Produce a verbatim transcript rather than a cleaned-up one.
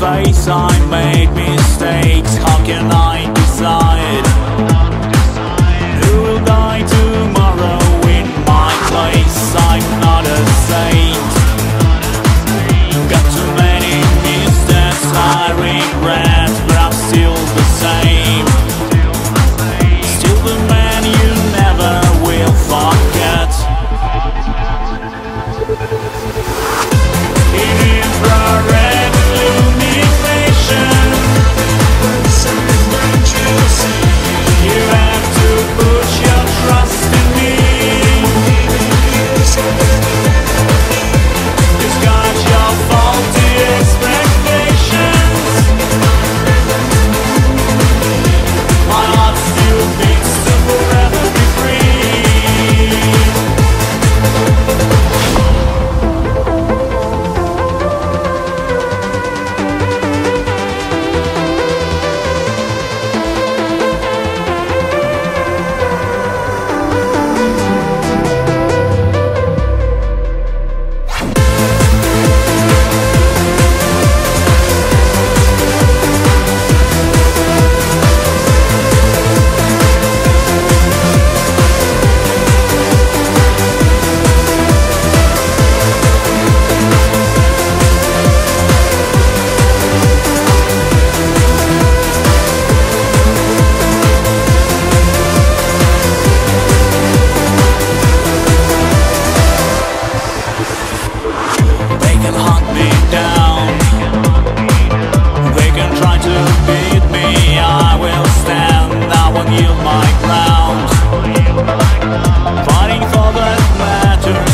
face, I made mistakes. How can I decide who will die tomorrow in my place? I'm not a saint. Got too many missteps I regret, but I'm still the same. Still the man you never will forget. It is the red illumination. You have to put your trust in me. It's got your faulty expectations. My heart still beats to forever be my ground, fighting for that matters.